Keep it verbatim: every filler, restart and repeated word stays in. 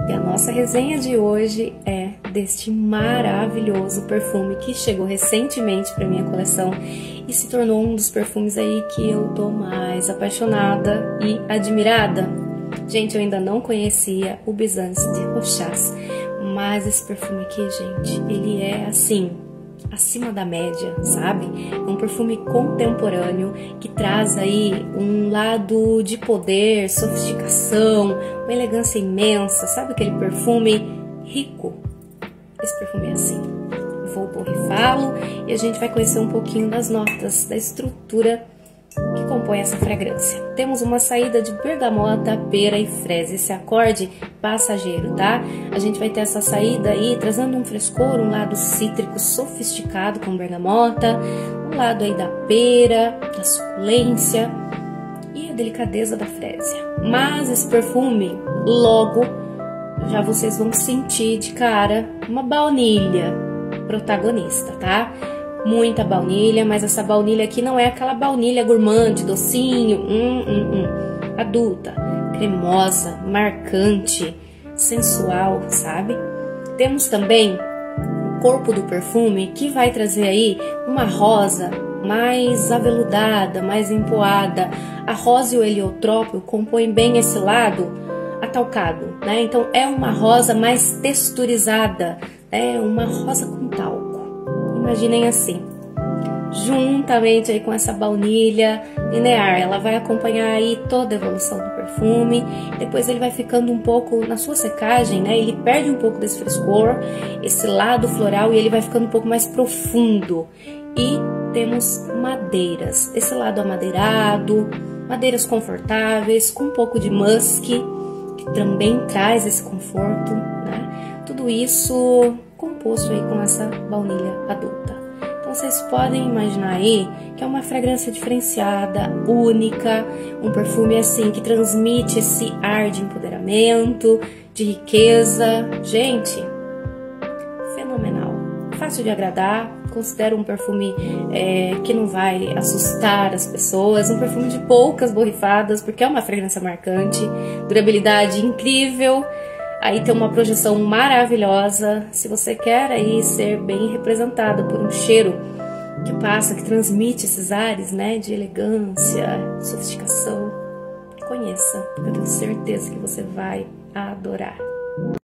E a nossa resenha de hoje é deste maravilhoso perfume que chegou recentemente para minha coleção e se tornou um dos perfumes aí que eu tô mais apaixonada e admirada. Gente, eu ainda não conhecia o Byzance de Rochas, mas esse perfume aqui, gente, ele é assim, acima da média, sabe? É um perfume contemporâneo que traz aí um lado de poder, sofisticação, uma elegância imensa, sabe aquele perfume rico? Esse perfume é assim. Eu vou borrifá-lo e a gente vai conhecer um pouquinho das notas, da estrutura que compõe essa fragrância. Temos uma saída de bergamota, pera e fresa, esse acorde passageiro, tá? A gente vai ter essa saída aí trazendo um frescor, um lado cítrico sofisticado com bergamota, um lado aí da pera, da suculência e a delicadeza da frésia. Mas esse perfume, logo, já vocês vão sentir de cara uma baunilha protagonista, tá? Muita baunilha, mas essa baunilha aqui não é aquela baunilha gourmand, docinho, hum, hum, hum. Adulta, cremosa, marcante, sensual, sabe? Temos também o corpo do perfume que vai trazer aí uma rosa mais aveludada, mais empoada. A rosa e o heliotrópio compõem bem esse lado atalcado, né? Então é uma rosa mais texturizada, é uma rosa com talco. Imaginem assim, juntamente aí com essa baunilha linear, ela vai acompanhar aí toda a evolução do perfume. Depois ele vai ficando um pouco, na sua secagem, né, ele perde um pouco desse frescor, esse lado floral, e ele vai ficando um pouco mais profundo. E temos madeiras, esse lado amadeirado, madeiras confortáveis, com um pouco de musk, que também traz esse conforto, né? Tudo isso composto aí com essa baunilha adulta. Então vocês podem imaginar aí que é uma fragrância diferenciada, única, um perfume assim que transmite esse ar de empoderamento, de riqueza. Gente, fenomenal, fácil de agradar, considero um perfume é, que não vai assustar as pessoas, um perfume de poucas borrifadas, porque é uma fragrância marcante, durabilidade incrível. Aí tem uma projeção maravilhosa. Se você quer aí ser bem representada por um cheiro que passa, que transmite esses ares, né, de elegância, sofisticação, conheça, porque eu tenho certeza que você vai adorar.